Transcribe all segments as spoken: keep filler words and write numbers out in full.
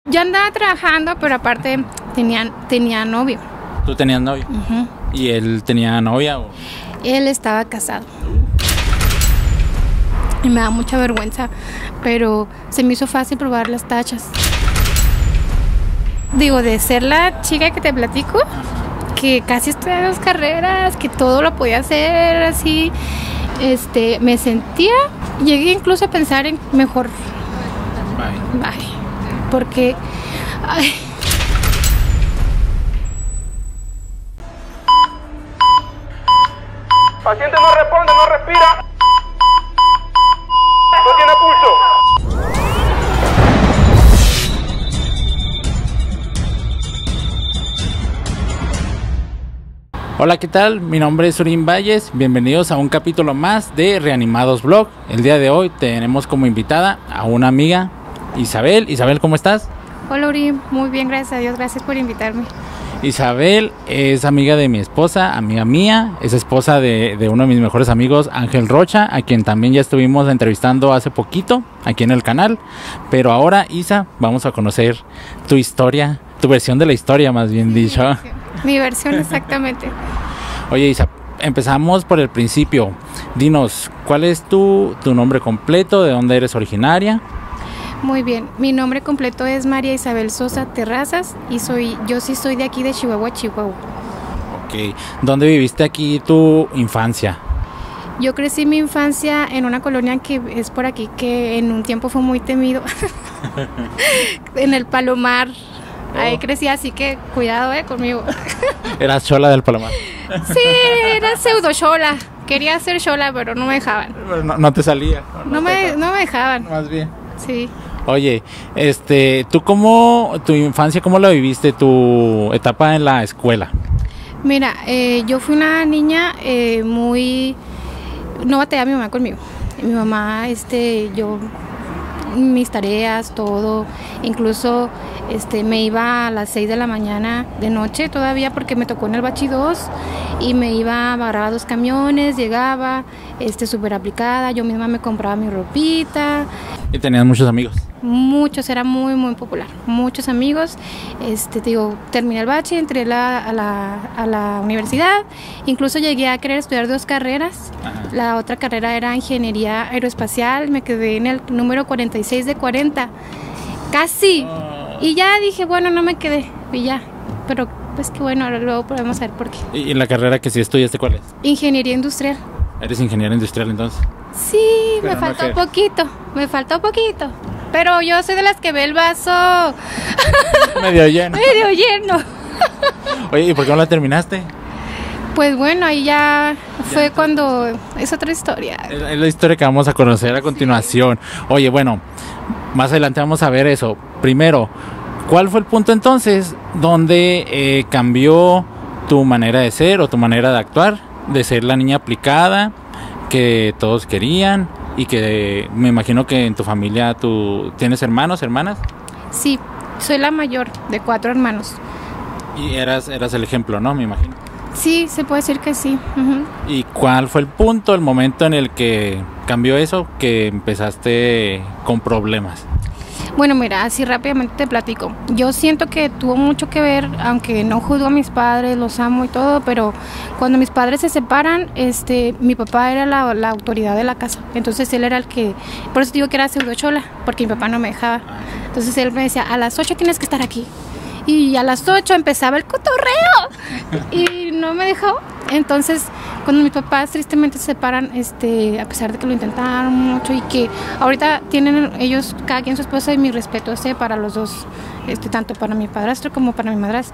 Yo andaba trabajando, pero aparte tenía, tenía novio. ¿Tú tenías novio? Uh-huh. ¿Y él tenía novia? O... Él estaba casado. Y me da mucha vergüenza, pero se me hizo fácil probar las tachas. Digo, de ser la chica que te platico, que casi estudié dos carreras, que todo lo podía hacer así, este, me sentía, llegué incluso a pensar en mejor. Bye. Bye. Porque... Ay. Paciente no responde, no respira. No tiene pulso. Hola, ¿qué tal? Mi nombre es Urim Valles. Bienvenidos a un capítulo más de Reanimados Vlog. El día de hoy tenemos como invitada a una amiga, Isabel. Isabel, ¿cómo estás? Hola, Urim. Muy bien, gracias a Dios. Gracias por invitarme. Isabel es amiga de mi esposa, amiga mía, es esposa de, de uno de mis mejores amigos, Ángel Rocha, a quien también ya estuvimos entrevistando hace poquito aquí en el canal. Pero ahora, Isa, vamos a conocer tu historia, tu versión de la historia, más bien Sí, dicho. Mi versión, mi versión exactamente. Oye, Isa, empezamos por el principio. Dinos, ¿cuál es tu, tu nombre completo? ¿De dónde eres originaria? Muy bien, mi nombre completo es María Isabel Sosa Terrazas y soy, yo sí soy de aquí de Chihuahua, Chihuahua. Ok, ¿dónde viviste aquí tu infancia? Yo crecí mi infancia en una colonia que es por aquí, que en un tiempo fue muy temido, en el Palomar. Oh. Ahí crecí, así que cuidado eh, conmigo. ¿Eras chola del Palomar? Sí, era pseudo chola. Quería ser chola, pero no me dejaban. No, no te salía. No, no, me, no me dejaban. Más bien. Sí. Oye, este, ¿tú cómo, tu infancia, cómo la viviste, tu etapa en la escuela? Mira, eh, yo fui una niña eh, muy... No batallaba mi mamá conmigo. Mi mamá, este, yo, mis tareas, todo, incluso este, me iba a las seis de la mañana de noche todavía porque me tocó en el bachi dos y me iba, agarraba dos camiones, llegaba, este, súper aplicada, yo misma me compraba mi ropita. ¿Y tenías muchos amigos? Muchos, era muy muy popular, muchos amigos. Este, te digo, terminé el bachi, entré la, a, la, a la universidad, incluso llegué a querer estudiar dos carreras. Ajá. La otra carrera era ingeniería aeroespacial, me quedé en el número cuarenta y seis de cuarenta, casi, oh. Y ya dije, bueno, no me quedé, y ya, pero pues que bueno, ahora luego podemos saber por qué. ¿Y la carrera que sí estudiaste cuál es? Ingeniería industrial. ¿Eres ingeniera industrial entonces? Sí, pero me falta no un poquito, me falta un poquito. Pero yo soy de las que ve el vaso medio lleno. Medio lleno. Oye, ¿y por qué no la terminaste? Pues bueno, ahí ya, ya fue entonces, cuando... Es otra historia. Es, es la historia que vamos a conocer a continuación. Sí. Oye, bueno, más adelante vamos a ver eso. Primero, ¿cuál fue el punto entonces donde eh, cambió tu manera de ser o tu manera de actuar? De ser la niña aplicada que todos querían. Y que me imagino que en tu familia tú tienes hermanos, hermanas. Sí, soy la mayor de cuatro hermanos. Y eras, eras el ejemplo, ¿no? Me imagino. Sí, se puede decir que sí. Uh-huh. ¿Y cuál fue el punto, el momento en el que cambió eso, que empezaste con problemas? Bueno, mira, así rápidamente te platico. Yo siento que tuvo mucho que ver, aunque no juzgo a mis padres, los amo y todo, pero cuando mis padres se separan, este, mi papá era la, la autoridad de la casa. Entonces él era el que, por eso digo que era pseudo chola, porque mi papá no me dejaba. Entonces él me decía, a las ocho tienes que estar aquí. Y a las ocho empezaba el cotorreo y no me dejó. Entonces, cuando mis papás tristemente se separan, este, a pesar de que lo intentaron mucho y que ahorita tienen ellos, cada quien su esposa, y mi respeto ese para los dos, este, tanto para mi padrastro como para mi madrastra,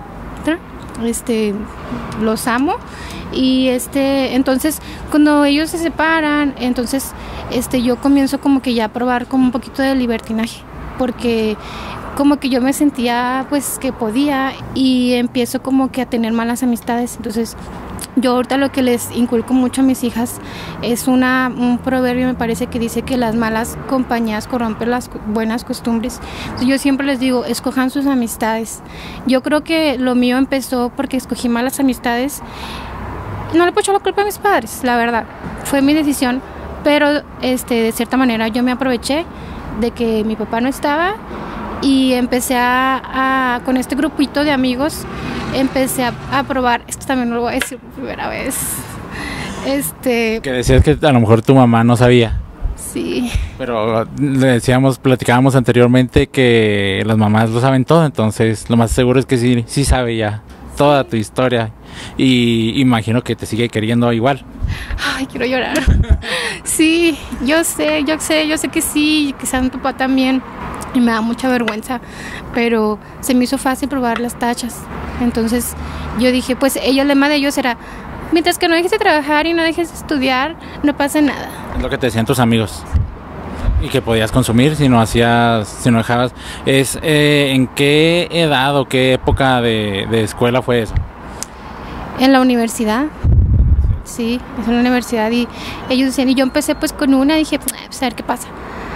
este, los amo. Y este, entonces, cuando ellos se separan, entonces, este, yo comienzo como que ya a probar como un poquito de libertinaje, porque como que yo me sentía pues que podía y empiezo como que a tener malas amistades. Entonces yo ahorita lo que les inculco mucho a mis hijas es una, un proverbio, me parece, que dice que las malas compañías corrompen las buenas costumbres. Entonces yo siempre les digo, escojan sus amistades. Yo creo que lo mío empezó porque escogí malas amistades. No le puedo echar la culpa a mis padres, la verdad, fue mi decisión, pero este, de cierta manera yo me aproveché de que mi papá no estaba y empecé a, a con este grupito de amigos, empecé a, a probar, esto también no lo voy a decir por primera vez, este... Que decías que a lo mejor tu mamá no sabía. Sí. Pero le decíamos, platicábamos anteriormente que las mamás lo saben todo, entonces lo más seguro es que sí, sí sabe ya toda tu historia y imagino que te sigue queriendo igual. Ay, quiero llorar. Sí, yo sé, yo sé, yo sé que sí, que sea mi papá también y me da mucha vergüenza, pero se me hizo fácil probar las tachas. Entonces yo dije, pues ellos, el lema de ellos era, mientras que no dejes de trabajar y no dejes de estudiar, no pasa nada. Es lo que te decían tus amigos. Y que podías consumir si no hacías, si no dejabas. Es, eh, ¿en qué edad o qué época de, de escuela fue eso? En la universidad. Sí, es en la universidad y ellos decían, y yo empecé pues con una, dije, pues a ver qué pasa.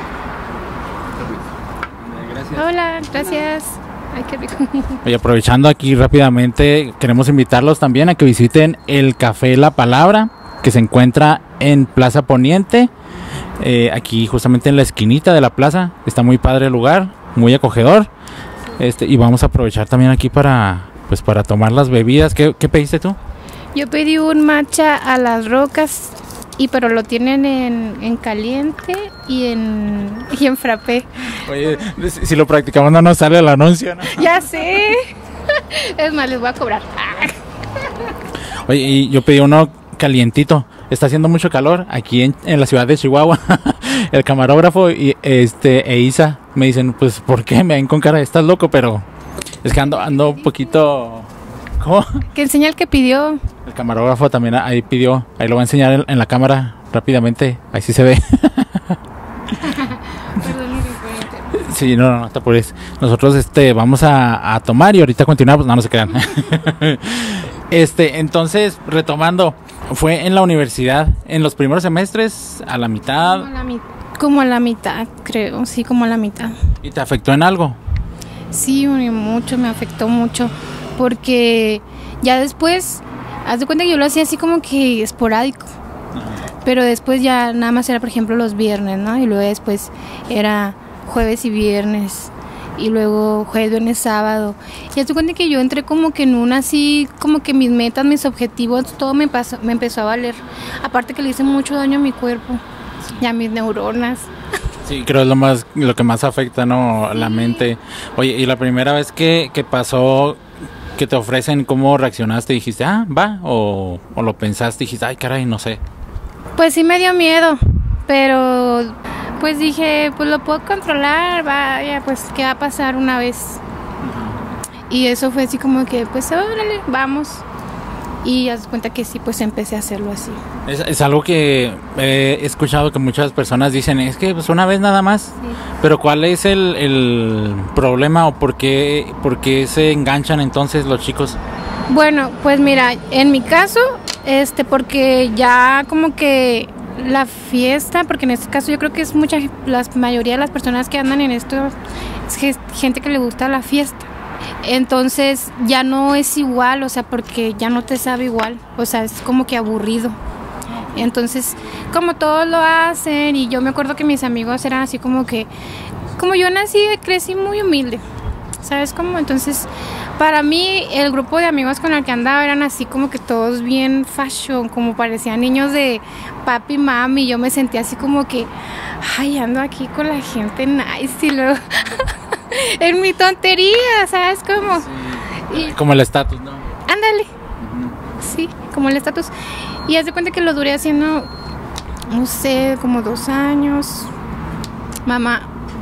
Gracias. Hola, gracias. Ay, qué rico. Oye, aprovechando aquí rápidamente, queremos invitarlos también a que visiten el Café La Palabra, que se encuentra en Plaza Poniente, eh, aquí justamente en la esquinita de la plaza. Está muy padre el lugar, muy acogedor. Este, y vamos a aprovechar también aquí para, pues, para tomar las bebidas. ¿Qué, qué pediste tú? Yo pedí un matcha a las rocas, y pero lo tienen en, en caliente y en, y en frappé. Oye, si lo practicamos no nos sale el anuncio, ¿no? Ya sé. Es más, les voy a cobrar. Oye, y yo pedí uno calientito. Está haciendo mucho calor aquí en, en la ciudad de Chihuahua. El camarógrafo y este e Isa me dicen, pues, ¿por qué? Me ven con cara de estás loco, pero es que ando, ando un poquito... ¿Cómo? Que enseña el que pidió. El camarógrafo también ahí pidió. Ahí lo voy a enseñar en, en la cámara rápidamente. Ahí sí se ve. Sí, no, no, no te apures. Nosotros este, vamos a, a tomar y ahorita continuamos. No, no se crean. Este, entonces, retomando, fue en la universidad, en los primeros semestres, a la mitad. Como a la, mi- como a la mitad, creo. Sí, como a la mitad. ¿Y te afectó en algo? Sí, mucho, me afectó mucho. Porque ya después, haz de cuenta que yo lo hacía así como que esporádico. Pero después ya nada más era, por ejemplo, los viernes, ¿no? Y luego después era jueves y viernes. Y luego jueves, viernes, sábado. Y haz de cuenta que yo entré como que en una así, como que mis metas, mis objetivos, todo me, pasó, me empezó a valer. Aparte que le hice mucho daño a mi cuerpo y a mis neuronas. Sí, creo es lo más, lo que más afecta, ¿no? La mente. Oye, y la primera vez que, que pasó, que te ofrecen, ¿cómo reaccionaste? ¿Dijiste, ah, va? ¿O, o lo pensaste y dijiste, ay, caray, no sé? Pues sí me dio miedo, pero pues dije, pues lo puedo controlar, vaya, pues qué va a pasar una vez. Y eso fue así como que, pues órale, vamos. Y haz cuenta que sí, pues empecé a hacerlo así. Es, es algo que he escuchado que muchas personas dicen, es que pues una vez nada más. Sí. Pero ¿cuál es el, el problema o por qué, por qué se enganchan entonces los chicos? Bueno, pues mira, en mi caso, este, porque ya como que la fiesta, porque en este caso yo creo que es mucha, la mayoría de las personas que andan en esto es gente que le gusta la fiesta. Entonces ya no es igual, o sea, porque ya no te sabe igual, o sea, es como que aburrido. Entonces, como todos lo hacen, y yo me acuerdo que mis amigos eran así como que, como yo nací, crecí muy humilde, ¿sabes cómo? Entonces, para mí, el grupo de amigos con el que andaba eran así como que todos bien fashion, como parecían niños de papi y mami, y yo me sentía así como que, ay, ando aquí con la gente nice, y luego... en mi tontería, ¿sabes cómo? Sí. Y, como el estatus, ¿no? Ándale. Uh-huh. Sí, como el estatus. Y haz de cuenta que lo duré haciendo, no sé, como dos años. Mamá,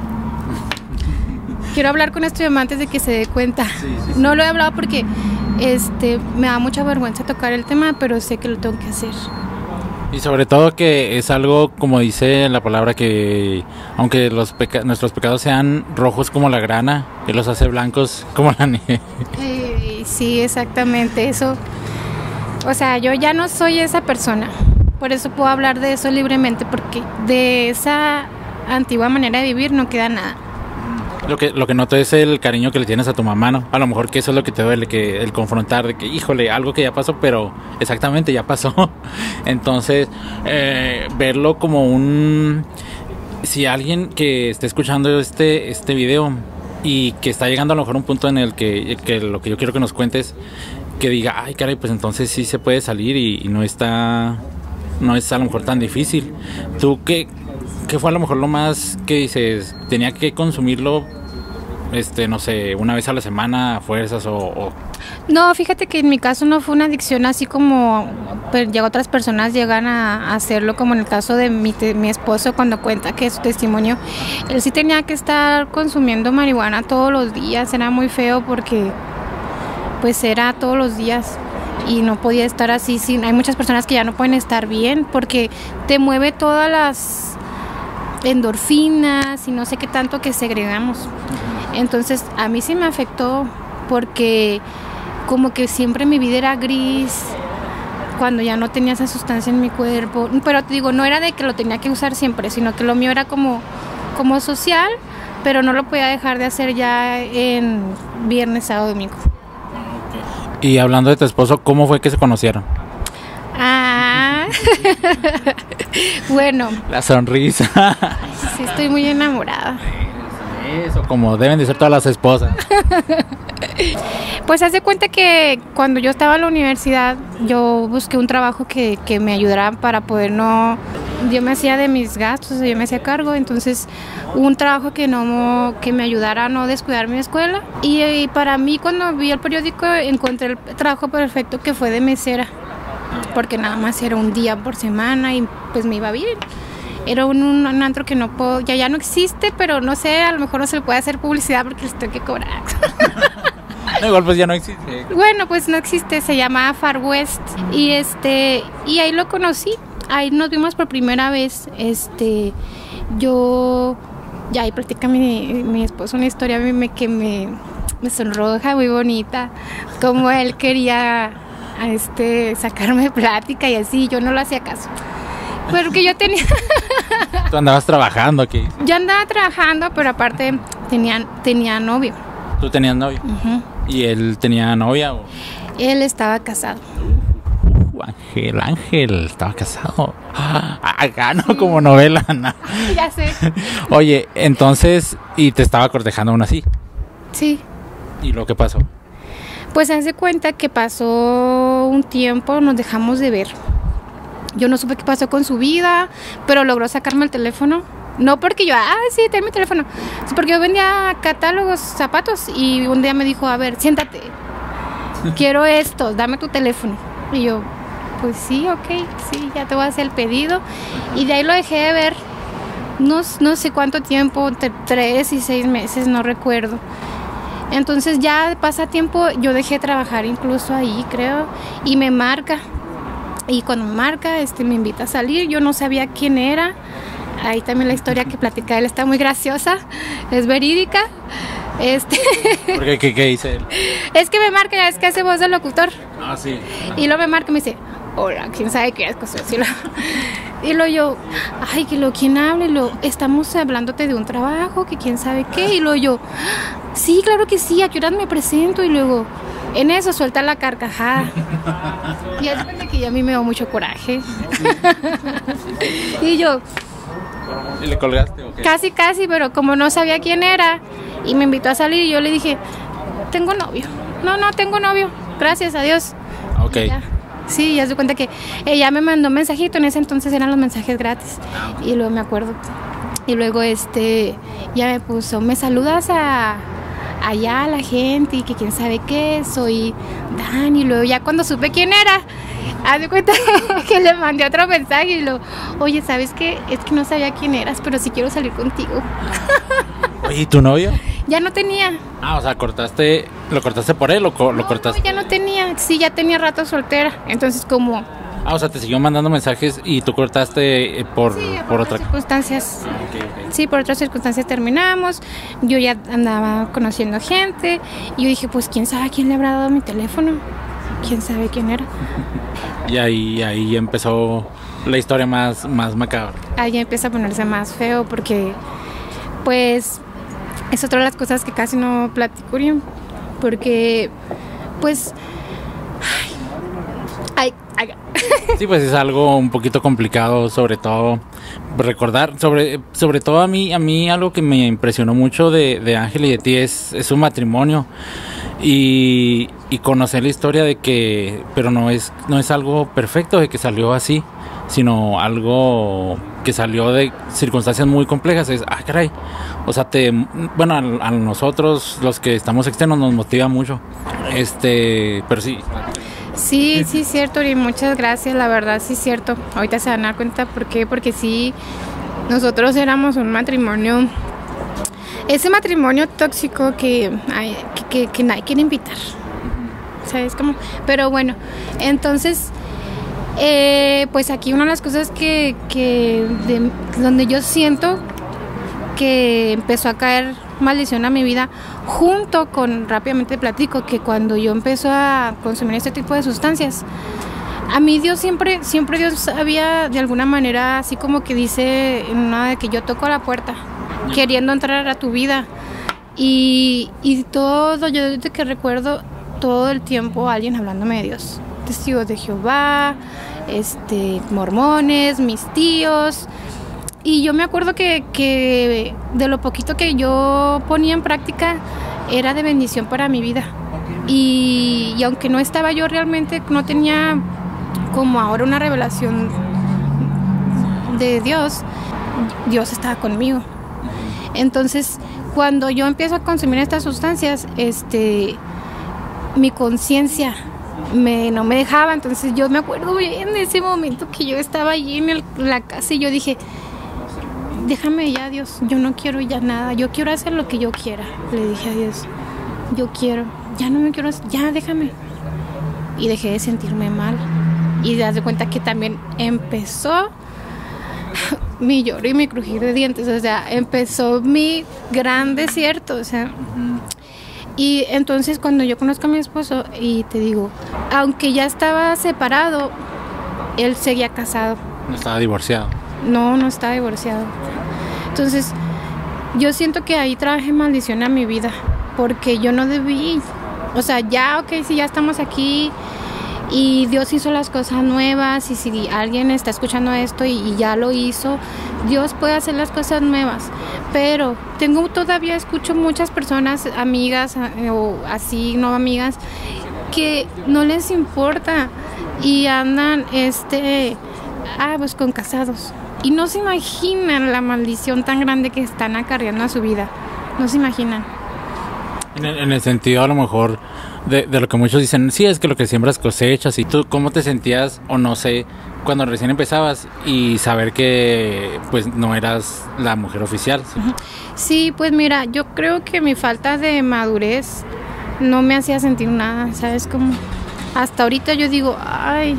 quiero hablar con este mamá antes de que se dé cuenta. Sí, sí, sí. No lo he hablado porque este, me da mucha vergüenza tocar el tema, pero sé que lo tengo que hacer. Y sobre todo que es algo, como dice la palabra, que aunque los peca- nuestros pecados sean rojos como la grana, Él los hace blancos como la nieve. Eh, sí, exactamente, eso. O sea, yo ya no soy esa persona, por eso puedo hablar de eso libremente, porque de esa antigua manera de vivir no queda nada. Lo que, lo que noto es el cariño que le tienes a tu mamá, ¿no? A lo mejor que eso es lo que te duele, que el confrontar de que, híjole, algo que ya pasó, pero exactamente ya pasó. Entonces, eh, verlo como un... Si alguien que esté escuchando este, este video y que está llegando a lo mejor un punto en el que, que lo que yo quiero que nos cuentes, que diga, ay caray, pues entonces sí se puede salir y, y no está, no es a lo mejor tan difícil. ¿Tú qué, qué fue a lo mejor lo más que dices, tenía que consumirlo, este, no sé, una vez a la semana a fuerzas o, o... No, fíjate que en mi caso no fue una adicción así como pues, ya otras personas llegan a, a hacerlo, como en el caso de mi, de mi esposo cuando cuenta que su testimonio, él sí tenía que estar consumiendo marihuana todos los días, era muy feo porque pues era todos los días y no podía estar así, sin, hay muchas personas que ya no pueden estar bien porque te mueve todas las endorfinas y no sé qué tanto que segregamos. Entonces a mí sí me afectó porque como que siempre mi vida era gris cuando ya no tenía esa sustancia en mi cuerpo, pero te digo, no era de que lo tenía que usar siempre, sino que lo mío era como, como social, pero no lo podía dejar de hacer ya en viernes, sábado, domingo. Y hablando de tu esposo, ¿cómo fue que se conocieron? Ah, bueno. La sonrisa. Sí, estoy muy enamorada. Eso, como deben de ser todas las esposas. Pues haz de cuenta que cuando yo estaba en la universidad, yo busqué un trabajo que, que me ayudara para poder no... Yo me hacía de mis gastos, yo me hacía cargo, entonces un trabajo que no que me ayudara a no descuidar mi escuela. Y, y para mí cuando vi el periódico encontré el trabajo perfecto que fue de mesera, porque nada más era un día por semana y pues me iba bien. Era un, un, un antro que no puedo, ya ya no existe, pero no sé, a lo mejor no se le puede hacer publicidad porque les tengo que cobrar. No, igual pues ya no existe. Bueno, pues no existe, se llama Far West y este y ahí lo conocí, ahí nos vimos por primera vez, este, yo ya ahí platica mi, mi esposo una historia me, que me, me sonroja, muy bonita, como él quería este sacarme plática y así, yo no lo hacía caso. Porque yo tenía... ¿Tú andabas trabajando aquí? Yo andaba trabajando, pero aparte tenía, tenía novio. ¿Tú tenías novio? Uh-huh. ¿Y él tenía novia? O? Él estaba casado. Uh, Ángel, Ángel, estaba casado. Ah, gano sí. Como novela, ¿no? Ya sé. Oye, entonces, ¿y te estaba cortejando aún así? Sí. ¿Y lo que pasó? Pues haz de cuenta que pasó un tiempo, nos dejamos de ver. Yo no supe qué pasó con su vida, pero logró sacarme el teléfono. No porque yo, ah, sí, ten mi teléfono. Es porque yo vendía catálogos, zapatos, y un día me dijo, a ver, siéntate. Quiero esto, dame tu teléfono. Y yo, pues sí, ok, sí, ya te voy a hacer el pedido. Y de ahí lo dejé de ver. No, no sé cuánto tiempo, entre tres y seis meses, no recuerdo. Entonces ya pasa tiempo, yo dejé de trabajar incluso ahí, creo, y me marca. Y cuando me marca, este, me invita a salir, yo no sabía quién era. Ahí también la historia que platica él está muy graciosa, es verídica. Este ¿Por qué? ¿Qué, qué dice él? Es que me marca, ya es que hace voz de locutor. Ah, sí. Y luego me marca y me dice, hola, quién sabe qué es, cosas así. Y luego yo, ay, que lo, ¿quién habla? Y luego, estamos hablándote de un trabajo, que quién sabe qué. Y luego yo, sí, claro que sí, ¿a qué hora me presento? Y luego, en eso suelta la carcajada. Y es cuenta que ya a mí me dio mucho coraje. Y yo, ¿y le colgaste o qué? Casi, casi, pero como no sabía quién era y me invitó a salir, yo le dije, tengo novio. No, no, tengo novio, gracias a Dios. Ok. Sí, ya se cuenta que ella me mandó un mensajito, en ese entonces eran los mensajes gratis. Y luego me acuerdo. Y luego este ya me puso, me saludas a allá a la gente y que quién sabe qué, soy Dani. Y luego ya cuando supe quién era, haz de cuenta que le mandé otro mensaje y lo, oye, ¿sabes qué? Es que no sabía quién eras, pero sí quiero salir contigo. Oye, ¿y tu novio? Ya no tenía. Ah, o sea, cortaste, ¿lo cortaste por él o co- lo no, cortaste? No, ya no tenía, sí, ya tenía rato soltera, entonces como... Ah, o sea, te siguió mandando mensajes y tú cortaste eh, por, sí, por, por otras otra... circunstancias. Ah, okay, okay. Sí, por otras circunstancias terminamos, yo ya andaba conociendo gente, y yo dije, pues, ¿quién sabe a quién le habrá dado mi teléfono? ¿Quién sabe quién era? Y ahí, ahí empezó la historia más, más macabra. Ahí empieza a ponerse más feo porque, pues, es otra de las cosas que casi no platico bien, porque, pues, ay, Ay, ay. Sí, pues es algo un poquito complicado, sobre todo recordar, sobre, sobre todo a mí, a mí algo que me impresionó mucho de, de Ángel y de ti es, es su matrimonio y, y conocer la historia de que, pero no es, no es algo perfecto de que salió así, sino algo que salió de circunstancias muy complejas. Es, ah, caray, o sea, te, bueno, a, a nosotros los que estamos externos nos motiva mucho, este, pero sí. Sí, sí, cierto, y muchas gracias, la verdad, sí, cierto. Ahorita se van a dar cuenta por qué, porque sí, nosotros éramos un matrimonio, ese matrimonio tóxico que, ay, que, que, que nadie quiere invitar, ¿sabes cómo? Pero bueno, entonces, eh, pues aquí una de las cosas que, que de, donde yo siento que empezó a caer maldición a mi vida, junto con, rápidamente platico, que cuando yo empecé a consumir este tipo de sustancias, a mí Dios siempre, siempre Dios había de alguna manera, así como que dice en una de que yo toco la puerta, queriendo entrar a tu vida, y, y todo, yo desde que recuerdo, todo el tiempo alguien hablándome de Dios, testigos de Jehová, este, mormones, mis tíos. Y yo me acuerdo que, que de lo poquito que yo ponía en práctica era de bendición para mi vida. Y, y aunque no estaba yo realmente, no tenía como ahora una revelación de Dios, Dios estaba conmigo. Entonces, cuando yo empiezo a consumir estas sustancias, este, mi conciencia me, no me dejaba. Entonces yo me acuerdo bien de ese momento que yo estaba allí en el, la casa y yo dije, déjame ya, Dios, yo no quiero ya nada, yo quiero hacer lo que yo quiera. Le dije a Dios, yo quiero, ya no me quiero, ya déjame. Y dejé de sentirme mal. Y te das de cuenta que también empezó mi lloro y mi crujir de dientes, o sea, empezó mi gran desierto, o sea. Y entonces cuando yo conozco a mi esposo y te digo, aunque ya estaba separado, él seguía casado. No estaba divorciado. No, no estaba divorciado. Entonces, yo siento que ahí traje maldición a mi vida, porque yo no debí, o sea, ya, ok, si ya estamos aquí y Dios hizo las cosas nuevas, y si alguien está escuchando esto y, y ya lo hizo, Dios puede hacer las cosas nuevas, pero tengo todavía, escucho muchas personas, amigas o así, no amigas, que no les importa y andan, este, ah, pues con casados. Y no se imaginan la maldición tan grande que están acarreando a su vida. No se imaginan. En el, en el sentido, a lo mejor, de, de lo que muchos dicen, sí, es que lo que siembras cosechas. ¿Y tú cómo te sentías, o no sé, cuando recién empezabas y saber que pues no eras la mujer oficial? ¿Sí? Sí, pues mira, yo creo que mi falta de madurez no me hacía sentir nada, ¿sabes? Como hasta ahorita yo digo, ay,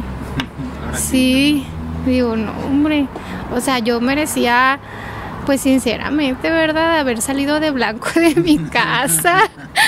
sí, digo, no, hombre. O sea, yo merecía, pues sinceramente, ¿verdad?, haber salido de blanco de mi casa.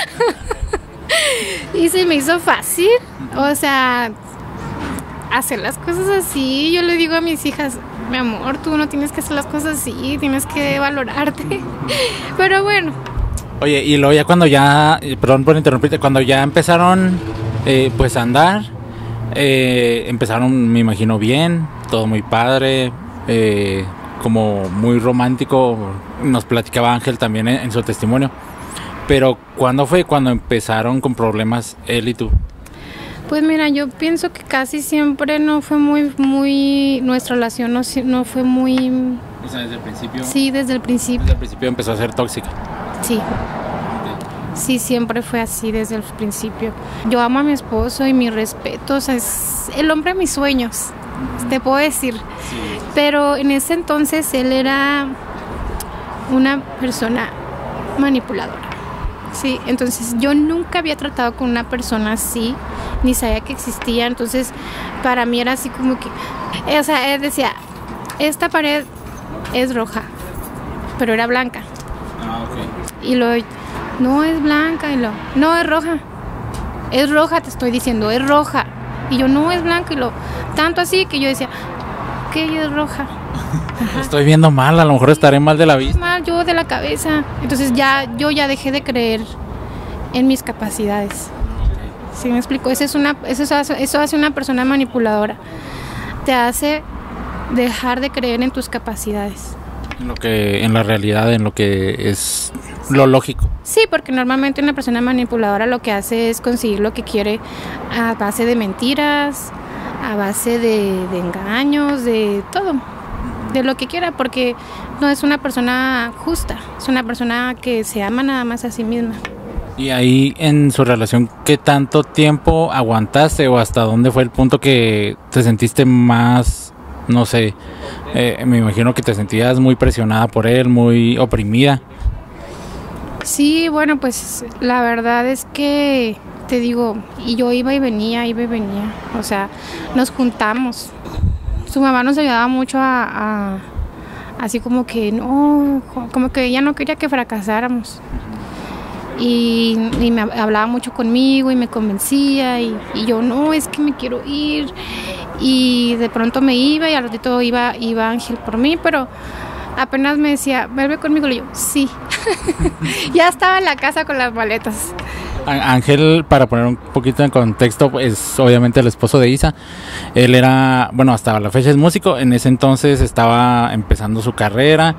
Y se me hizo fácil, o sea, hacer las cosas así. Yo le digo a mis hijas, mi amor, tú no tienes que hacer las cosas así, tienes que valorarte. Pero bueno. Oye, y luego ya cuando ya, perdón por interrumpirte, cuando ya empezaron eh, pues a andar, eh, empezaron, me imagino, bien, todo muy padre. Eh, como muy romántico, nos platicaba Ángel también en, en su testimonio. Pero ¿cuándo fue cuando empezaron con problemas él y tú? Pues mira, yo pienso que casi siempre no fue muy, muy, nuestra relación no, no fue muy... O sea, desde el principio. Sí, desde el principio. Desde el principio empezó a ser tóxica. Sí. Okay. Sí, siempre fue así desde el principio. Yo amo a mi esposo y mi respeto, o sea, es el hombre de mis sueños, te puedo decir. Sí. Pero en ese entonces él era una persona manipuladora. Sí, entonces yo nunca había tratado con una persona así, ni sabía que existía. Entonces para mí era así como que, o sea, él decía, esta pared es roja, pero era blanca. Ah, ok. Y lo, no es blanca, y lo, no es roja, es roja, te estoy diciendo, es roja. Y yo, no es blanca, y lo, tanto así que yo decía, que es roja. Ajá. Estoy viendo mal, a lo mejor estaré mal de la vista. Mal yo de la cabeza. Entonces ya yo ya dejé de creer en mis capacidades. ¿Sí me explico? Eso, es una, eso, hace, eso hace una persona manipuladora. Te hace dejar de creer en tus capacidades. En lo que, en la realidad, en lo que es lo lógico. Sí, porque normalmente una persona manipuladora lo que hace es conseguir lo que quiere a base de mentiras, a base de, de engaños, de todo, de lo que quiera, porque no es una persona justa, es una persona que se ama nada más a sí misma. Y ahí en su relación, ¿qué tanto tiempo aguantaste o hasta dónde fue el punto que te sentiste más, no sé, eh, me imagino que te sentías muy presionada por él, muy oprimida? Sí, bueno, pues la verdad es que te digo, y yo iba y venía, iba y venía, o sea, nos juntamos. Su mamá nos ayudaba mucho a, a así como que no, como que ella no quería que fracasáramos. Y, y me hablaba mucho conmigo y me convencía y, y yo no, es que me quiero ir. Y de pronto me iba y al ratito iba, iba Ángel por mí, pero apenas me decía, vuelve conmigo, y yo, sí. Ya estaba en la casa con las maletas. Ángel, para poner un poquito en contexto, es obviamente el esposo de Isa. Él era, bueno, hasta la fecha es músico. En ese entonces estaba empezando su carrera.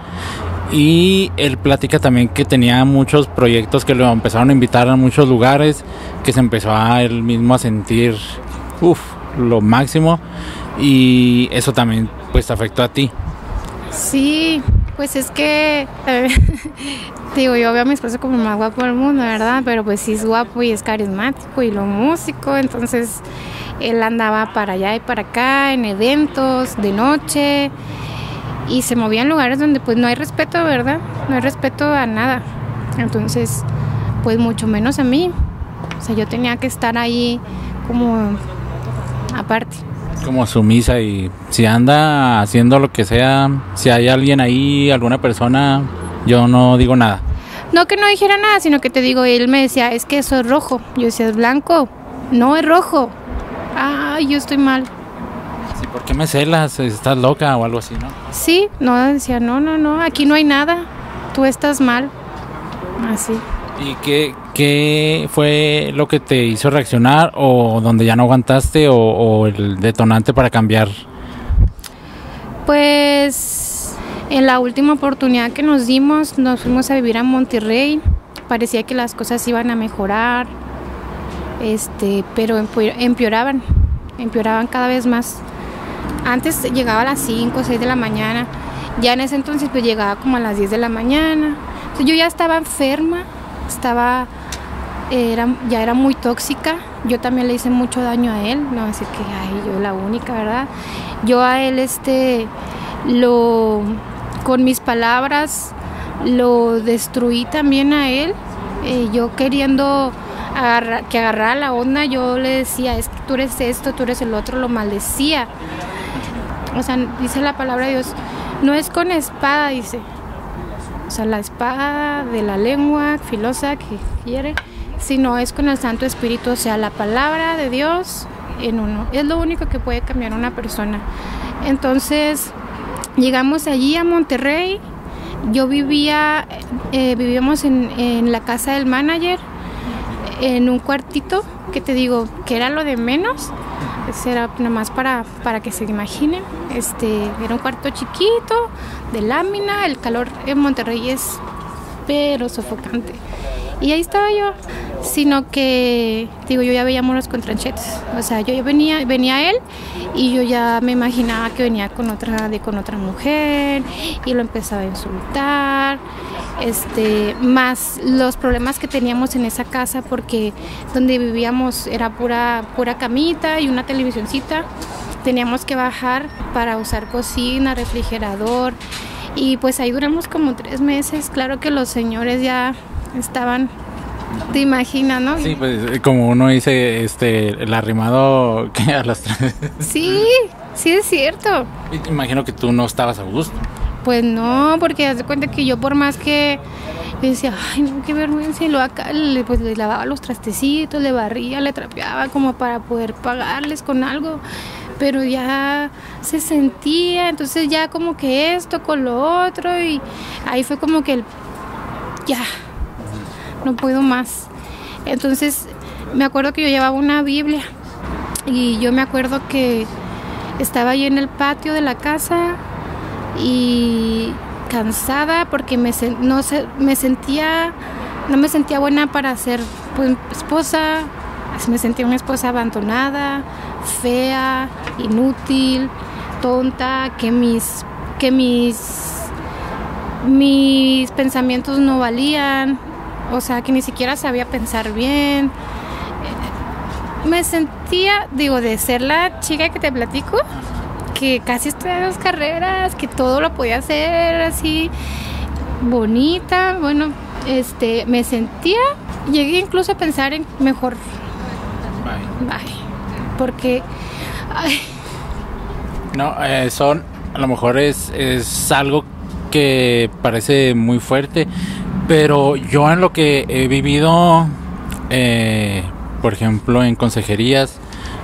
Y él platica también que tenía muchos proyectos que lo empezaron a invitar a muchos lugares, que se empezó a él mismo a sentir, uff, lo máximo. Y eso también pues te afectó a ti. Sí, pues es que, eh, digo, yo veo a mi esposo como el más guapo del mundo, ¿verdad? Pero pues sí es guapo y es carismático y lo músico, entonces él andaba para allá y para acá en eventos de noche y se movía en lugares donde pues no hay respeto, ¿verdad? No hay respeto a nada, entonces pues mucho menos a mí, o sea, yo tenía que estar ahí como aparte. Como sumisa, y si anda haciendo lo que sea, si hay alguien ahí, alguna persona, yo no digo nada. No que no dijera nada, sino que te digo, él me decía, es que eso es rojo. Yo decía, es blanco. No, es rojo. Ay, yo estoy mal. Sí, ¿por qué me celas? ¿Estás loca o algo así, no? Sí, no, decía, no, no, no, aquí no hay nada. Tú estás mal. Así. ¿Y qué, qué fue lo que te hizo reaccionar o donde ya no aguantaste o, o el detonante para cambiar? Pues en la última oportunidad que nos dimos, nos fuimos a vivir a Monterrey. Parecía que las cosas iban a mejorar, este, pero empeoraban, empeoraban cada vez más. Antes llegaba a las cinco o seis de la mañana, ya en ese entonces pues llegaba como a las diez de la mañana. Entonces, yo ya estaba enferma. Estaba, era, ya era muy tóxica, yo también le hice mucho daño a él, no decir que ay, yo la única, ¿verdad? Yo a él, este, lo, con mis palabras, lo destruí también a él, eh, yo queriendo agarrar, que agarrara la onda, yo le decía, es que tú eres esto, tú eres el otro, lo maldecía. O sea, dice la palabra de Dios, no es con espada, dice. O sea, la espada de la lengua filosa que quiere, sino es con el Santo Espíritu, o sea, la palabra de Dios en uno. Es lo único que puede cambiar a una persona. Entonces, llegamos allí a Monterrey. Yo vivía, eh, vivíamos en, en la casa del manager, en un cuartito, que te digo, que era lo de menos. Era nomás para, para que se imaginen, este, era un cuarto chiquito, de lámina, el calor en Monterrey es pero sofocante. Y ahí estaba yo, sino que, digo, yo ya veía moros con tranchetes, o sea, yo ya venía, venía él y yo ya me imaginaba que venía con otra, de, con otra mujer y lo empezaba a insultar. Este, más los problemas que teníamos en esa casa porque donde vivíamos era pura, pura camita y una televisioncita, teníamos que bajar para usar cocina, refrigerador y pues ahí duramos como tres meses, claro que los señores ya estaban, te imaginas, ¿no? Sí, pues como uno dice, este, el arrimado que a las tres. Sí, sí es cierto. Imagino que tú no estabas a gusto. Pues no, porque haz de cuenta que yo por más que decía, ay no, qué vergüenza, y luego acá le, pues le lavaba los trastecitos, le barría, le trapeaba como para poder pagarles con algo, pero ya se sentía, entonces ya como que esto con lo otro y ahí fue como que el, ya, no puedo más. Entonces me acuerdo que yo llevaba una Biblia y yo me acuerdo que estaba ahí en el patio de la casa y cansada porque me, no sé, me sentía, no me sentía buena para ser pues, esposa, me sentía una esposa abandonada, fea, inútil, tonta, que mis, que mis, mis pensamientos no valían, o sea, que ni siquiera sabía pensar bien. Me sentía, digo, de ser la chica que te platico, que casi estudié dos carreras, que todo lo podía hacer así, bonita, bueno, este, me sentía, llegué incluso a pensar en mejor, bye, bye porque, ay. No, eh, son, a lo mejor es, es algo que parece muy fuerte, pero yo en lo que he vivido, eh, por ejemplo, en consejerías,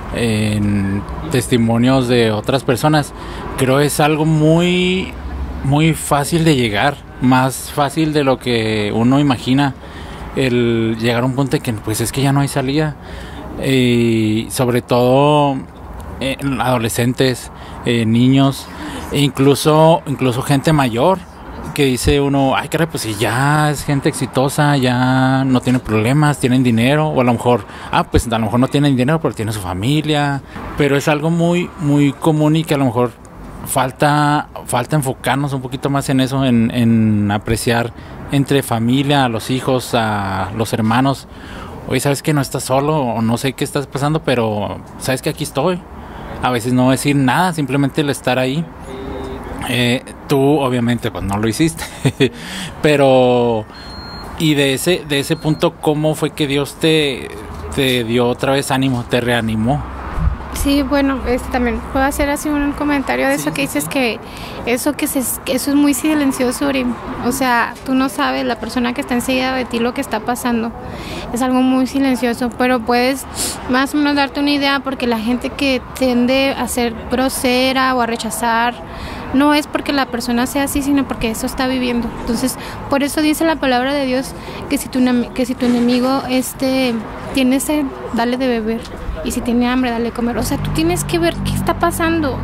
en testimonios de otras personas, creo es algo muy muy fácil de llegar, más fácil de lo que uno imagina, el llegar a un punto de que pues es que ya no hay salida, y sobre todo en adolescentes, eh, niños, e incluso incluso gente mayor que dice uno, ay caray, pues si ya es gente exitosa, ya no tiene problemas, tienen dinero, o a lo mejor, ah, pues a lo mejor no tienen dinero, pero tiene su familia, pero es algo muy, muy común y que a lo mejor falta, falta enfocarnos un poquito más en eso, en, en apreciar entre familia, a los hijos, a los hermanos. Oye, sabes que no estás solo, o no sé qué estás pasando, pero sabes que aquí estoy. A veces no decir nada, simplemente el estar ahí. Eh, tú obviamente pues no lo hiciste, pero y de ese de ese punto, ¿cómo fue que Dios te, te dio otra vez ánimo, te reanimó? Sí, bueno, este, también puedo hacer así un comentario de sí, eso que dices, sí. que eso que se, que eso es muy silencioso, Uri. O sea, tú no sabes, la persona que está enseguida de ti, lo que está pasando, es algo muy silencioso, pero puedes más o menos darte una idea, porque la gente que tiende a ser grosera o a rechazar, no es porque la persona sea así, sino porque eso está viviendo. Entonces, por eso dice la palabra de Dios que si tu, que si tu enemigo este, tiene sed, dale de beber. Y si tiene hambre, dale de comer. O sea, tú tienes que ver qué está pasando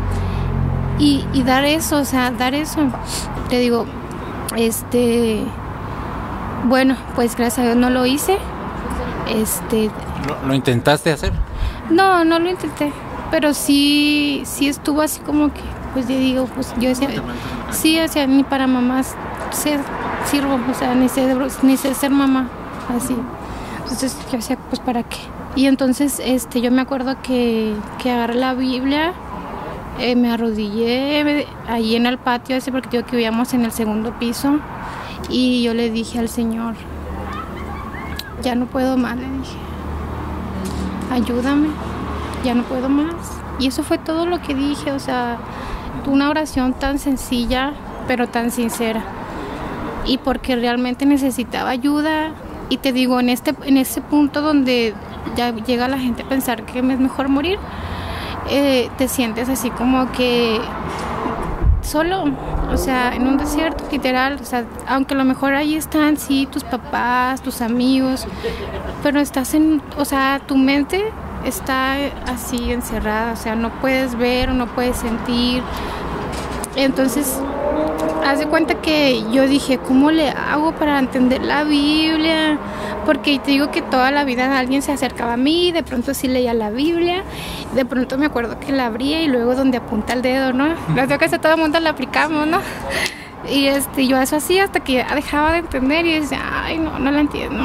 y, y dar eso, o sea, dar eso. Te digo, este, bueno, pues gracias a Dios no lo hice. Este, ¿Lo, lo intentaste hacer? No, no lo intenté, pero sí, sí estuvo así como que, pues yo digo, pues yo decía, sí, o sea, ni para mamás ser, sirvo, o sea, ni sé, ni sé ser mamá, así. Entonces yo decía, pues para qué. Y entonces este, yo me acuerdo que, que agarré la Biblia, eh, me arrodillé me, ahí en el patio ese, porque digo que vivíamos en el segundo piso, y yo le dije al Señor, ya no puedo más, le dije, ayúdame, ya no puedo más. Y eso fue todo lo que dije, o sea, una oración tan sencilla, pero tan sincera. Y porque realmente necesitaba ayuda. Y te digo, en este en ese punto donde ya llega la gente a pensar que es mejor morir, eh, te sientes así como que solo, o sea, en un desierto literal, o sea, aunque a lo mejor ahí están, sí, tus papás, tus amigos, pero estás en, o sea, tu mente está así encerrada, o sea, no puedes ver o no puedes sentir. Entonces, haz de cuenta que yo dije, ¿cómo le hago para entender la Biblia? Porque te digo que toda la vida alguien se acercaba a mí, de pronto sí leía la Biblia, de pronto me acuerdo que la abría y luego donde apunta el dedo, ¿no? Las veo que a todo el mundo la aplicamos, ¿no? Y este, yo eso hacía hasta que ya dejaba de entender y decía, ay, no, no la entiendo.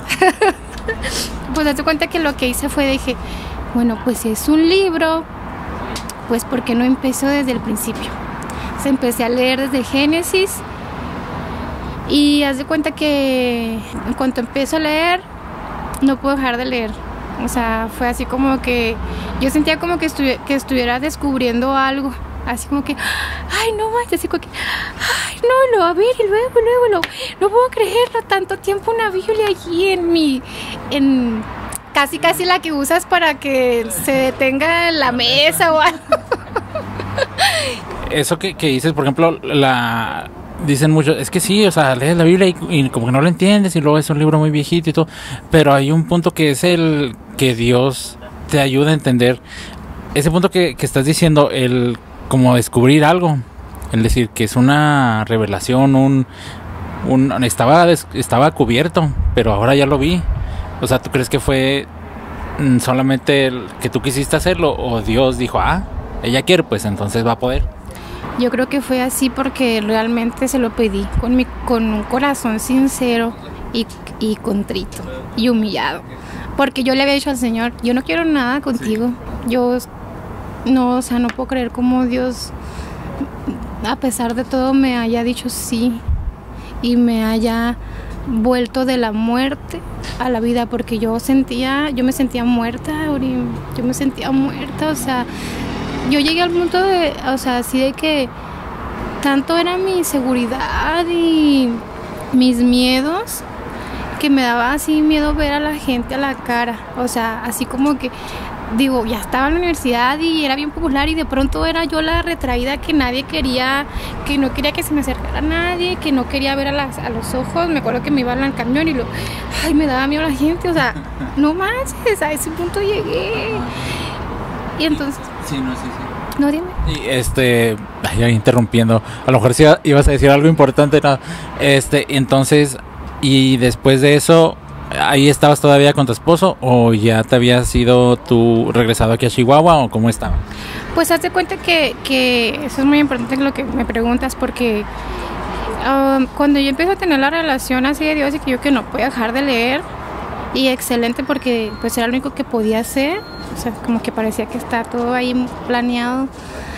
Pues haz de cuenta que lo que hice fue, dije, bueno, pues si es un libro, pues ¿por qué no empezó desde el principio? Entonces empecé a leer desde Génesis y haz de cuenta que en cuanto empiezo a leer, no puedo dejar de leer. O sea, fue así como que yo sentía como que, estu- que estuviera descubriendo algo. Así como que, ay, no manches, así como que, ay, no, lo, a ver, y luego, luego, lo, no puedo creerlo, tanto tiempo una Biblia allí en mi, en casi, casi la que usas para que se detenga la mesa o algo. Eso que, que dices, por ejemplo, la, dicen mucho, es que sí, o sea, lees la Biblia y, y como que no lo entiendes y luego es un libro muy viejito y todo, pero hay un punto que es el que Dios te ayuda a entender. Ese punto que, que estás diciendo, el como descubrir algo, el decir que es una revelación, un, un estaba, des, estaba cubierto, pero ahora ya lo vi. O sea, ¿tú crees que fue mm, solamente el, que tú quisiste hacerlo o Dios dijo, ah, ella quiere, pues entonces va a poder? Yo creo que fue así porque realmente se lo pedí con, mi, con un corazón sincero y, y contrito y humillado. Porque yo le había dicho al Señor, yo no quiero nada contigo. Yo no, o sea, no puedo creer cómo Dios, a pesar de todo, me haya dicho sí y me haya vuelto de la muerte a la vida, porque yo sentía, yo me sentía muerta, Uri, yo me sentía muerta, o sea, yo llegué al punto de, o sea, así de que tanto era mi seguridad y mis miedos que me daba así miedo ver a la gente a la cara, o sea, así como que digo, ya estaba en la universidad y era bien popular y de pronto era yo la retraída que nadie quería, que no quería que se me acercara nadie, que no quería ver a, las, a los ojos. Me acuerdo que me iba al camión y lo, ay, me daba miedo a la gente, o sea, no manches, a ese punto llegué. Y entonces... Sí, no, sí, sí. No, dime. Y este, ay, interrumpiendo, a lo mejor si ibas a decir algo importante, no, este, entonces, y después de eso... ¿Ahí estabas todavía con tu esposo o ya te habías ido tú regresado aquí a Chihuahua o cómo estaba? Pues hazte cuenta que, que eso es muy importante lo que me preguntas porque um, cuando yo empiezo a tener la relación así de Dios y que yo que no podía dejar de leer y excelente porque pues era lo único que podía hacer, o sea, como que parecía que está todo ahí planeado,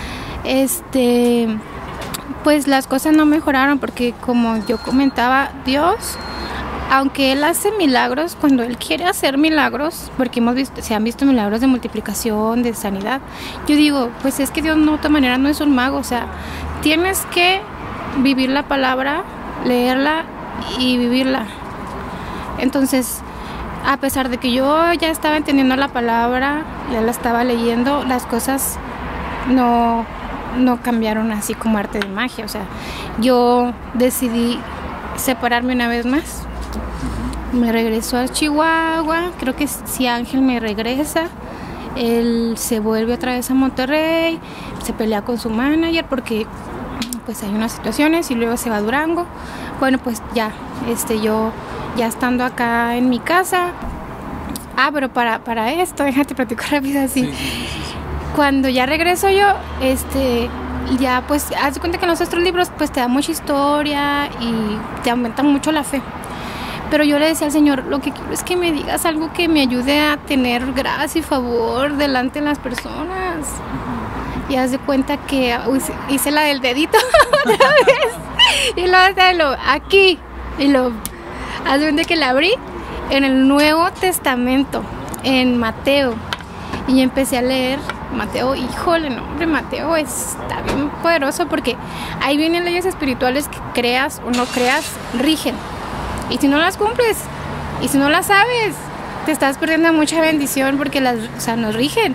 este, pues las cosas no mejoraron porque como yo comentaba, Dios... Aunque Él hace milagros, cuando Él quiere hacer milagros, porque hemos visto, se han visto milagros de multiplicación, de sanidad, yo digo, pues es que Dios no, de otra manera no es un mago, o sea, tienes que vivir la palabra, leerla y vivirla. Entonces, a pesar de que yo ya estaba entendiendo la palabra, ya la estaba leyendo, las cosas no, no cambiaron así como arte de magia, o sea, yo decidí separarme una vez más. Me regresó a Chihuahua, creo que si Ángel me regresa, él se vuelve otra vez a Monterrey, se pelea con su manager porque pues hay unas situaciones y luego se va a Durango. Bueno, pues ya, este, yo ya estando acá en mi casa, ah, pero para, para esto, déjate platico rápido así. Sí, sí, sí, sí. Cuando ya regreso yo, este... ya pues haz de cuenta que en los otros libros pues te da mucha historia y te aumenta mucho la fe, pero yo le decía al Señor, lo que quiero es que me digas algo que me ayude a tener gracia y favor delante de las personas. Y haz de cuenta que uy, hice la del dedito otra vez y luego lo aquí y lo haz de cuenta que la abrí en el Nuevo Testamento, en Mateo, y empecé a leer Mateo. Híjole, no, hombre, Mateo está bien poderoso porque ahí vienen leyes espirituales que creas o no creas, rigen. Y si no las cumples, y si no las sabes, te estás perdiendo mucha bendición porque las, o sea, nos rigen.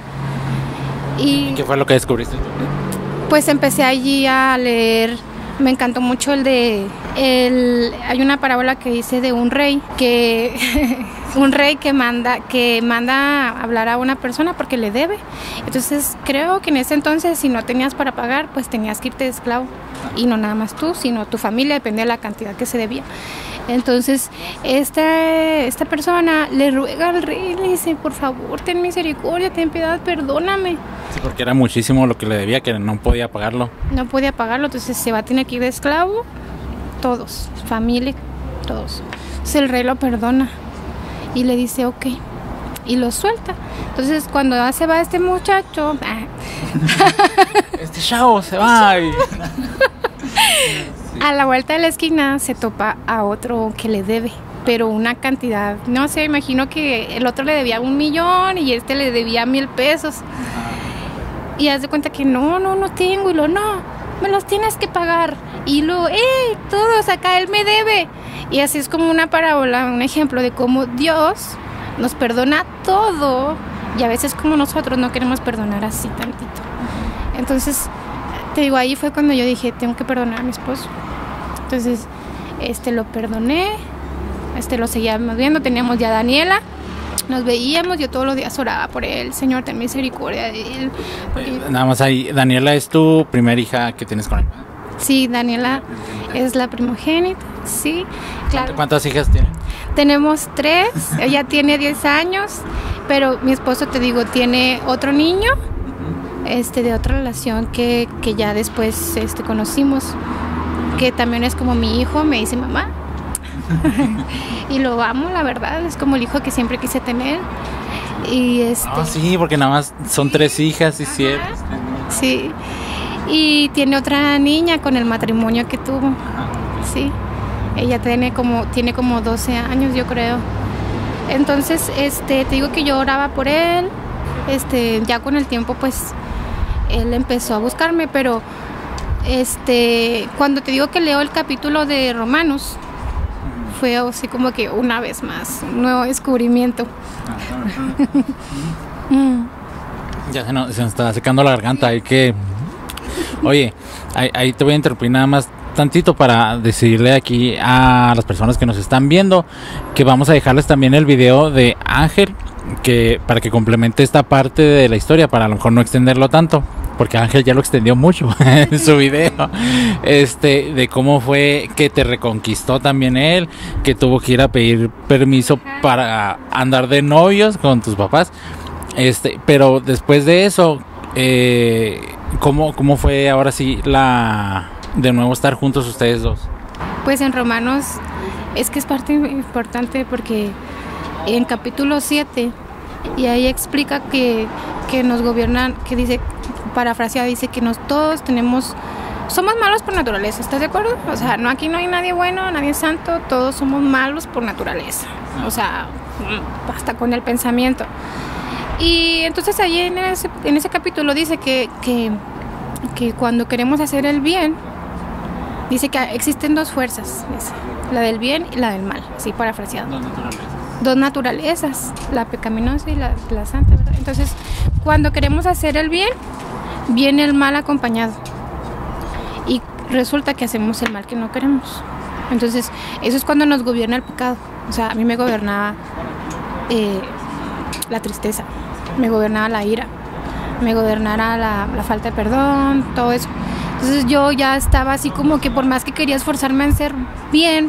Y ¿qué fue lo que descubriste tú? Pues empecé allí a leer, me encantó mucho el de, el, hay una parábola que dice de un rey que... un rey que manda que manda a hablar a una persona porque le debe. Entonces creo que en ese entonces si no tenías para pagar, pues tenías que irte de esclavo. Y no nada más tú, sino tu familia, depende de la cantidad que se debía. Entonces esta, esta persona le ruega al rey, le dice, por favor, ten misericordia, ten piedad, perdóname. Sí, porque era muchísimo lo que le debía, que no podía pagarlo. No podía pagarlo, entonces se va a tener que ir de esclavo, todos, familia, todos. Entonces el rey lo perdona. Y le dice, ok, y lo suelta. Entonces, cuando se va este muchacho... este chavo se va. Y... a la vuelta de la esquina se topa a otro que le debe, pero una cantidad, no sé, imagino que el otro le debía un millón y este le debía mil pesos. Y haz de cuenta que no, no, no tengo. Y lo, no, me los tienes que pagar. Y lo, eh, todos acá, él me debe. Y así es como una parábola, un ejemplo de cómo Dios nos perdona todo y a veces como nosotros no queremos perdonar así tantito. Entonces, te digo, ahí fue cuando yo dije, tengo que perdonar a mi esposo. Entonces, este, lo perdoné, este, lo seguíamos viendo, teníamos ya a Daniela, nos veíamos, yo todos los días oraba por él, Señor, ten misericordia de él. Porque... Nada más ahí, Daniela es tu primera hija que tienes con él. Sí, Daniela es la primogénita, sí, claro. ¿Cuántas hijas tiene? Tenemos tres, ella tiene diez años, pero mi esposo, te digo, tiene otro niño, este, de otra relación que, que ya después este, conocimos, que también es como mi hijo, me dice mamá. Y lo amo, la verdad, es como el hijo que siempre quise tener. Y este, oh, sí, porque nada más son tres hijas, y cierto. Sí, y tiene otra niña con el matrimonio que tuvo. Sí, ella tiene como, tiene como doce años, yo creo. Entonces, este, te digo que yo oraba por él. Este, ya con el tiempo, pues, él empezó a buscarme, pero este, cuando te digo que leo el capítulo de Romanos, fue así como que una vez más, un nuevo descubrimiento. Ya se nos, se nos está secando la garganta, hay que... Oye, ahí, ahí te voy a interrumpir nada más tantito para decirle aquí a las personas que nos están viendo que vamos a dejarles también el video de Ángel, que para que complemente esta parte de la historia, para a lo mejor no extenderlo tanto, porque Ángel ya lo extendió mucho en su video, este, de cómo fue que te reconquistó también él, que tuvo que ir a pedir permiso para andar de novios con tus papás, este, pero después de eso, eh, ¿cómo, cómo fue ahora sí la de nuevo estar juntos ustedes dos? Pues en Romanos es que es parte importante porque en capítulo siete, y ahí explica que, que nos gobiernan, que dice, parafraseado, dice que nos todos tenemos, somos malos por naturaleza, ¿estás de acuerdo? O sea, no, aquí no hay nadie bueno, nadie santo, todos somos malos por naturaleza, o sea, hasta con el pensamiento. Y entonces ahí en ese, en ese capítulo dice que, que, que cuando queremos hacer el bien, dice que existen dos fuerzas, dice, la del bien y la del mal, así parafraseado. Dos naturalezas. Dos naturalezas, la pecaminosa y la, la santa, ¿verdad? Entonces, cuando queremos hacer el bien, viene el mal acompañado. Y resulta que hacemos el mal que no queremos. Entonces, eso es cuando nos gobierna el pecado. O sea, a mí me gobernaba eh, la tristeza, me gobernaba la ira, me gobernaba la, la falta de perdón, todo eso. Entonces yo ya estaba así como que por más que quería esforzarme en ser bien,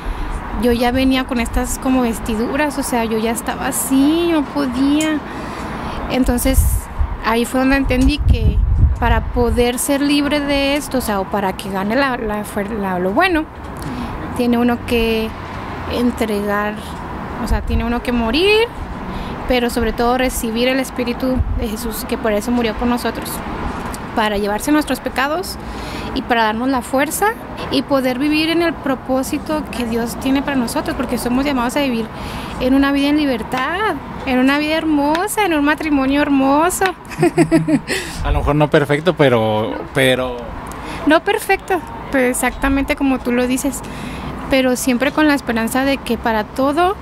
yo ya venía con estas como vestiduras, o sea, yo ya estaba así, no podía. Entonces ahí fue donde entendí que para poder ser libre de esto, o sea, o para que gane la, la, la, lo bueno, tiene uno que entregar, o sea, tiene uno que morir, pero sobre todo recibir el Espíritu de Jesús, que por eso murió por nosotros, para llevarse nuestros pecados y para darnos la fuerza y poder vivir en el propósito que Dios tiene para nosotros, porque somos llamados a vivir en una vida en libertad, en una vida hermosa, en un matrimonio hermoso. A lo mejor no perfecto, pero... pero... No perfecto, pero exactamente como tú lo dices, pero siempre con la esperanza de que para todo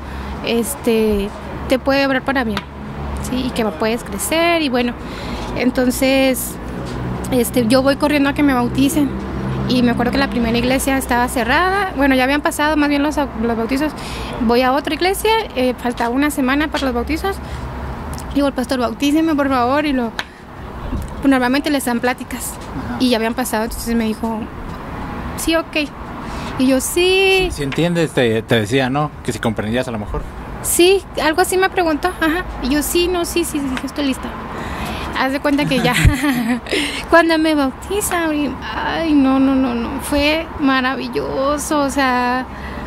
este, te puede obrar para bien, ¿sí? Y que puedes crecer y bueno, entonces... Este, yo voy corriendo a que me bauticen y me acuerdo que la primera iglesia estaba cerrada, bueno, ya habían pasado más bien los, los bautizos, voy a otra iglesia, eh, faltaba una semana para los bautizos, digo, el pastor, bautíceme por favor, y lo, pues, normalmente les dan pláticas. Ajá. Y ya habían pasado, entonces me dijo, sí, ok, y yo sí. Si entiendes, te, te decía, ¿no? Que si comprendías a lo mejor. Sí, algo así me preguntó, ajá, y yo sí, no, sí, sí, sí, estoy lista. Haz de cuenta que ya, cuando me bautiza, ay, no, no, no, no, fue maravilloso, o sea,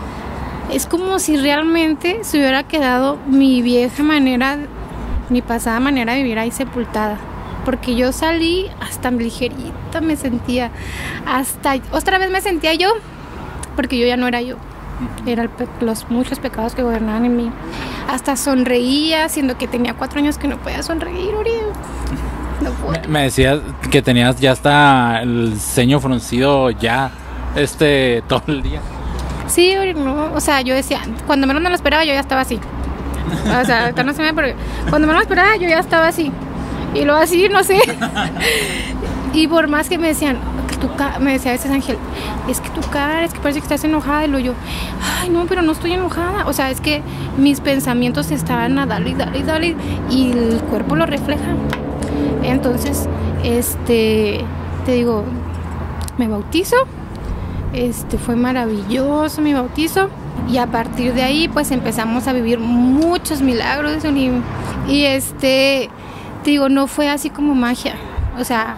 es como si realmente se hubiera quedado mi vieja manera, mi pasada manera de vivir ahí sepultada, porque yo salí hasta ligerita, me sentía, hasta, otra vez me sentía yo, porque yo ya no era yo, eran los muchos pecados que gobernaban en mí. Hasta sonreía, siendo que tenía cuatro años que no podía sonreír, Uriel. No puedo. Me decías que tenías ya hasta el ceño fruncido ya, este, todo el día. Sí, no, o sea, yo decía, cuando menos no lo esperaba, yo ya estaba así. O sea, no se me, pero cuando menos lo esperaba, yo ya estaba así. Y luego así, no sé. Y por más que me decían, tu cara, me decía a veces Ángel, es que tu cara, es que parece que estás enojada. Y luego yo, ay, no, pero no estoy enojada. O sea, es que mis pensamientos estaban a dale y dale y dale, y el cuerpo lo refleja. Entonces, este, te digo, me bautizo, este, fue maravilloso mi bautizo. Y a partir de ahí, pues empezamos a vivir muchos milagros. Y, y este, te digo, no fue así como magia. O sea,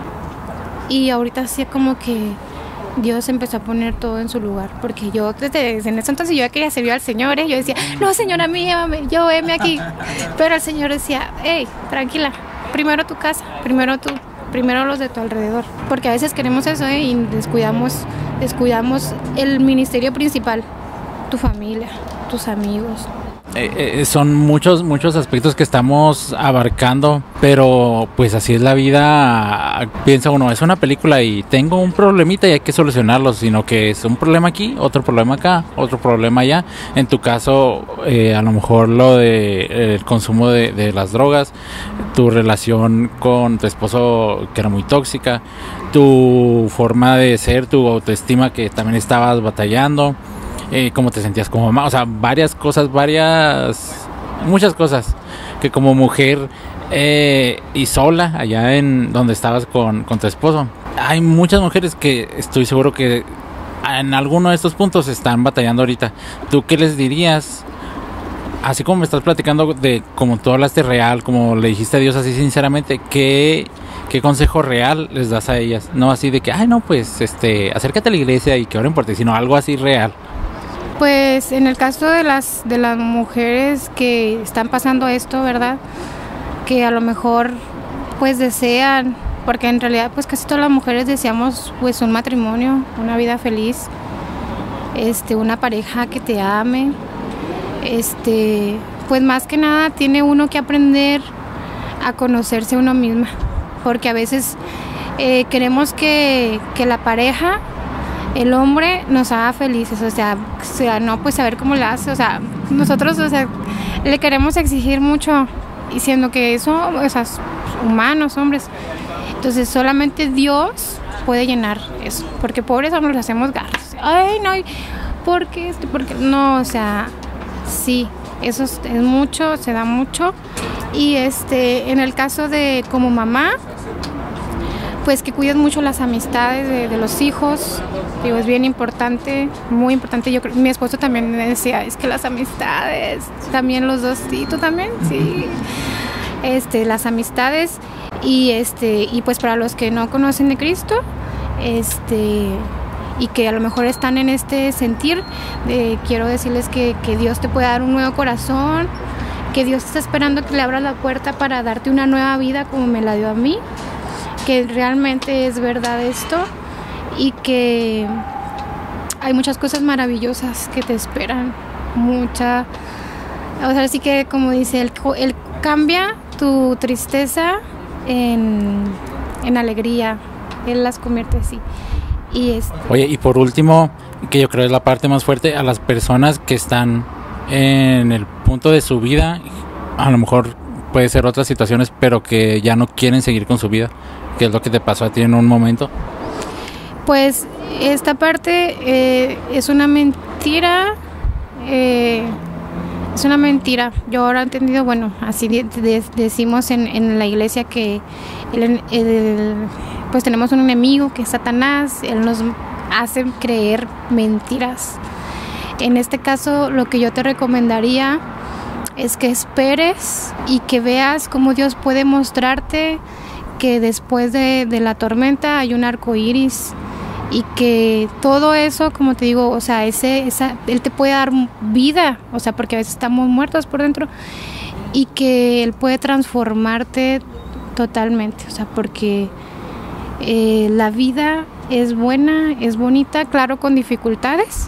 y ahorita sí como que Dios empezó a poner todo en su lugar. Porque yo desde, desde ese entonces yo ya quería servir al Señor, ¿eh? Yo decía, no, Señor, a mí llévame, yo veme aquí. Pero el Señor decía, hey, tranquila, primero tu casa, primero tú, primero los de tu alrededor. Porque a veces queremos eso, ¿eh? Y descuidamos, descuidamos el ministerio principal. Tu familia, tus amigos. Eh, eh, son muchos muchos aspectos que estamos abarcando, pero pues así es la vida. Piensa uno, es una película y tengo un problemita y hay que solucionarlo, sino que es un problema aquí, otro problema acá, otro problema allá. En tu caso, eh, a lo mejor lo de eh, el consumo de, de las drogas, tu relación con tu esposo que era muy tóxica, tu forma de ser, tu autoestima que también estabas batallando. Eh, cómo te sentías como mamá, o sea, varias cosas, varias, muchas cosas que como mujer eh, y sola allá en donde estabas con, con tu esposo. Hay muchas mujeres que estoy seguro que en alguno de estos puntos están batallando ahorita. ¿Tú qué les dirías? Así como me estás platicando de como tú hablaste real, como le dijiste a Dios así sinceramente, ¿qué, qué consejo real les das a ellas? No así de que, ay no, pues este, acércate a la iglesia y que oren por ti, sino algo así real. Pues en el caso de las de las mujeres que están pasando esto, ¿verdad? Que a lo mejor pues desean, porque en realidad pues casi todas las mujeres deseamos pues un matrimonio, una vida feliz, este, una pareja que te ame, este, pues más que nada tiene uno que aprender a conocerse uno misma, porque a veces eh, queremos que, que la pareja, el hombre nos haga felices, o sea, o sea, no pues saber cómo le hace, o sea, nosotros, o sea, le queremos exigir mucho, y siendo que eso, o sea, humanos, hombres, entonces solamente Dios puede llenar eso, porque pobres hombres le hacemos garras, ay, no, ¿por qué? Porque no, o sea, sí, eso es, es mucho, se da mucho, y este, en el caso de como mamá, pues que cuiden mucho las amistades de, de los hijos, digo, es bien importante, muy importante. Yo creo, mi esposo también me decía, es que las amistades, también los dos, sí, tú también, sí, este, las amistades, y este, y pues para los que no conocen de Cristo, este, y que a lo mejor están en este sentir, de, quiero decirles que, que Dios te puede dar un nuevo corazón, que Dios está esperando que le abras la puerta para darte una nueva vida como me la dio a mí, que realmente es verdad esto y que hay muchas cosas maravillosas que te esperan, mucha, o sea, así que como dice, él, él cambia tu tristeza en, en alegría, él las convierte así. Y es... Oye, y por último, que yo creo es la parte más fuerte, a las personas que están en el punto de su vida, a lo mejor puede ser otras situaciones, pero que ya no quieren seguir con su vida. ¿Qué es lo que te pasó a ti en un momento? Pues esta parte eh, es una mentira, eh, es una mentira. Yo ahora he entendido, bueno, así de, de, decimos en, en la iglesia que el, el, pues tenemos un enemigo que es Satanás, él nos hace creer mentiras. En este caso, lo que yo te recomendaría es que esperes y que veas cómo Dios puede mostrarte que después de, de la tormenta hay un arco iris y que todo eso, como te digo, o sea, ese, esa, Él te puede dar vida, o sea, porque a veces estamos muertos por dentro, y que Él puede transformarte totalmente, o sea, porque eh, la vida es buena, es bonita, claro, con dificultades,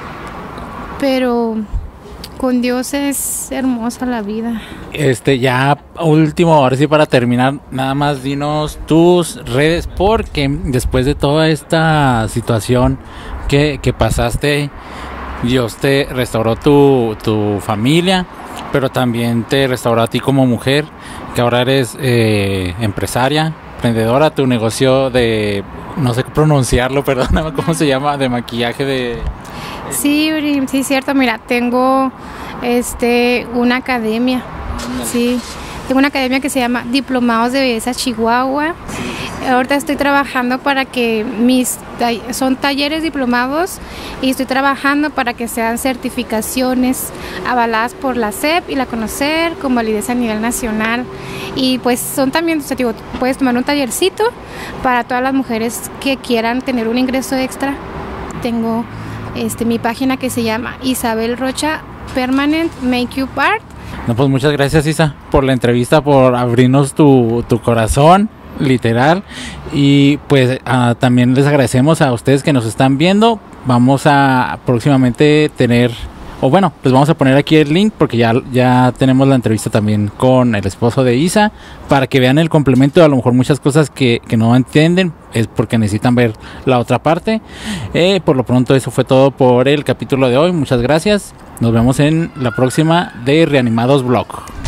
pero con Dios es hermosa la vida. Este, ya último, ahora sí para terminar, nada más dinos tus redes, porque después de toda esta situación que, que pasaste, Dios te restauró tu, tu familia, pero también te restauró a ti como mujer, que ahora eres eh, empresaria, emprendedora, tu negocio de no sé pronunciarlo, perdóname, ¿cómo se llama? De maquillaje de... Sí, sí, cierto. Mira, tengo este una academia. Sí, tengo una academia que se llama Diplomados de Belleza Chihuahua. Ahorita estoy trabajando para que mis son talleres diplomados y estoy trabajando para que sean certificaciones avaladas por la S E P y la Conocer con validez a nivel nacional. Y pues son también, o sea, digo, puedes tomar un tallercito para todas las mujeres que quieran tener un ingreso extra. Tengo este mi página que se llama Isabel Rocha Permanent Make Up Art. No, pues muchas gracias, Isa, por la entrevista, por abrirnos tu, tu corazón, literal. Y pues uh, también les agradecemos a ustedes que nos están viendo. Vamos a próximamente tener, o bueno, pues vamos a poner aquí el link porque ya, ya tenemos la entrevista también con el esposo de Isa, para que vean el complemento. A lo mejor muchas cosas que, que no entienden es porque necesitan ver la otra parte. Eh, por lo pronto eso fue todo por el capítulo de hoy. Muchas gracias. Nos vemos en la próxima de Reanimados Vlog.